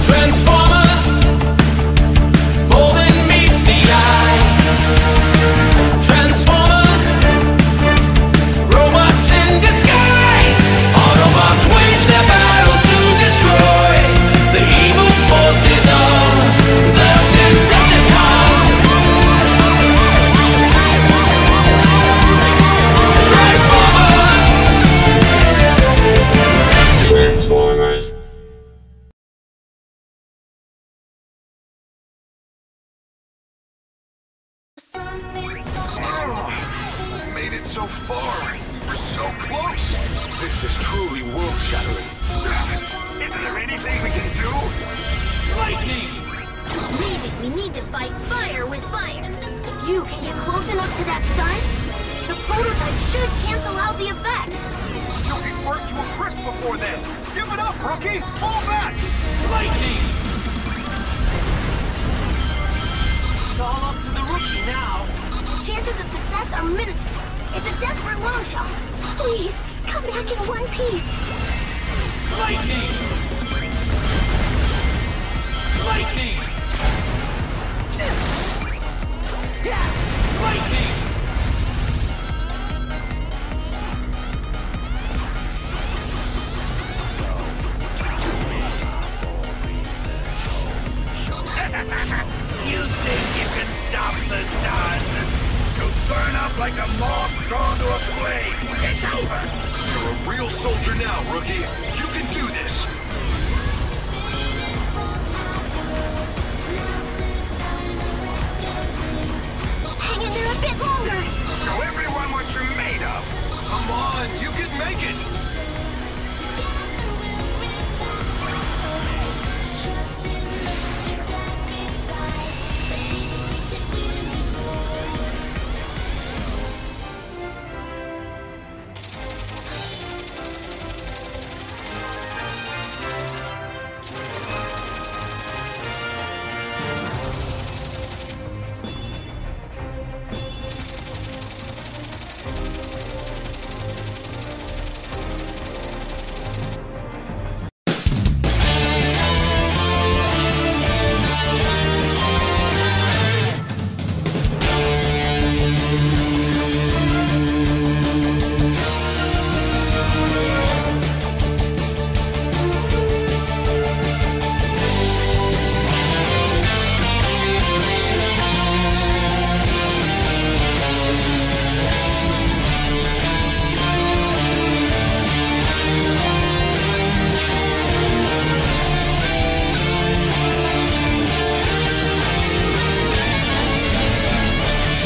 Transformers, more than meets the eye. Transformers, robots in disguise. Autobots wage their battle to destroy the evil forces of the Decepticons. Transformers. Made it so far. We're so close. This is truly world-shattering. Isn't there anything we can do? Lightning. Maybe we need to fight fire with fire. If you can get close enough to that sun, the prototype should cancel out the effect. You'll be burnt to a crisp before then. Give it up, rookie. Fall back. Lightning. It's all up to the rookie now. Chances of success are minuscule. It's a desperate long shot. Please, come back in one piece. Lightning. Lightning. Lightning. You think you can stop the sun? You'll burn up like a moth drawn to a flame. It's over. You're a real soldier now, rookie. You can do this.